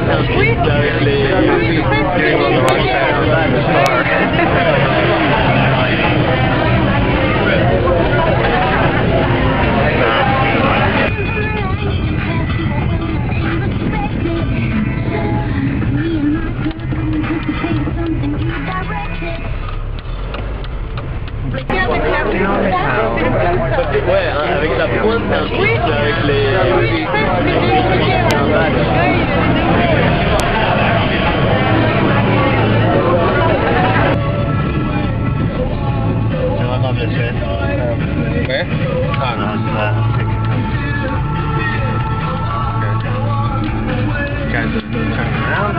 Ouais, avec la pointe, c'est un truc avec les... C'est vraiment bien fait. Where? Ah non, c'est là. Guys are turning around.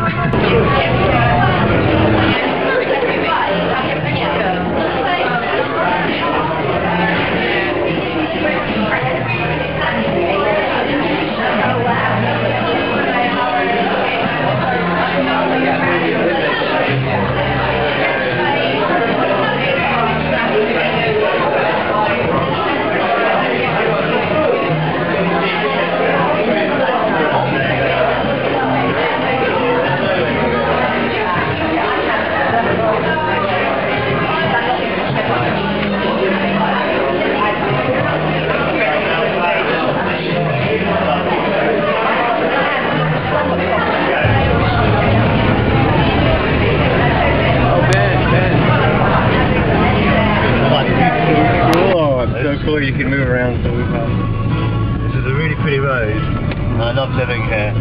Cool, you can move around so we've This is a really pretty road. I love living here.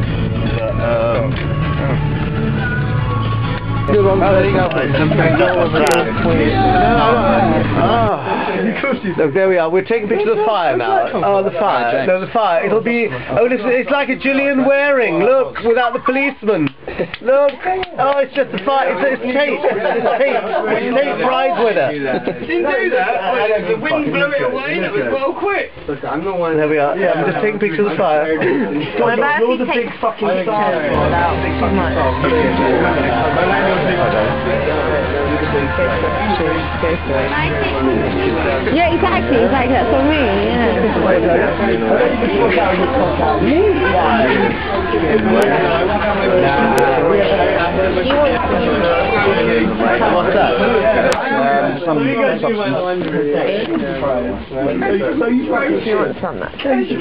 But, Look, there we are. We're taking pictures of the fire now. Oh, the fire. No, the fire. It'll be... Oh, it's like a Gillian Waring. Look, without the policeman. Look. Oh, it's just the fire. It's Tate. It's Tate. It's Tate rides with her. Didn't do that. The wind blew it away. It was well quick. Look, I'm the one. There we are. Yeah, I'm just taking pictures of the fire. What about if you take fucking pictures without too much? Yeah, exactly, that's what I mean, yeah. What's that? So you want some that?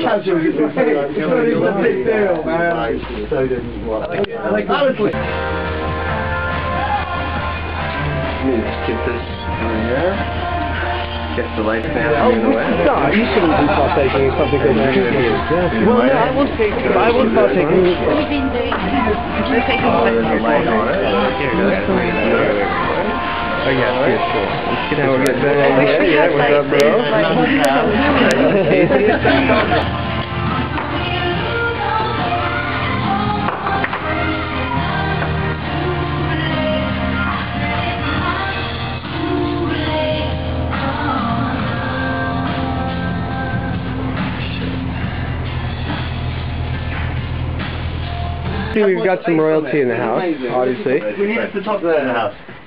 Get the lights down. Oh, Mr. you shouldn't be partaking in something that you do. Well, no, I will partaking. We've been doing it. We're taking pictures. Oh yeah, for sure. You know we'll get there. Yeah, what's up, bro? We've got some royalty in the house, obviously. We need it at the top there in the house.